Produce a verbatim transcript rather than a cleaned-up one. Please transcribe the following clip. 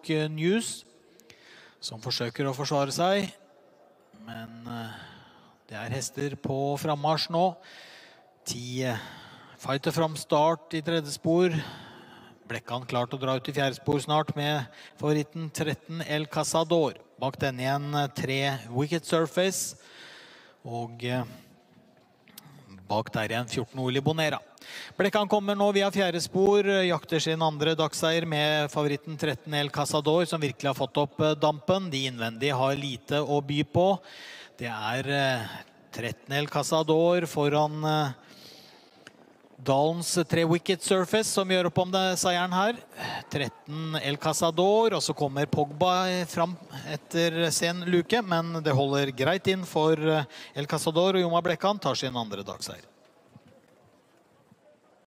Stoke News, som forsøker å forsvare seg. Men det er hester på frammarsj nå. Ti fighter fram start i tredje spor. Blekkan klart å dra ut i fjerde spor snart med favoritten tretten El Cazador. Bak denne igjen tre Wicked Surface. Og bak der igjen fjorten Oli Bonera. Blekkan kommer nå via fjerde spor, jakter sin andre dagseier med favoritten tretten El Cazador, som virkelig har fått opp dampen. De innvendige har lite å by på. Det er tretten El Cazador foran Dalens tre Wicked Surface som gjør opp om det seieren her. tretten El Cazador, og så kommer Pogba fram etter sen luke, men det holder greit inn for El Cazador, og Joma Blekkan tar sin andre dagseier.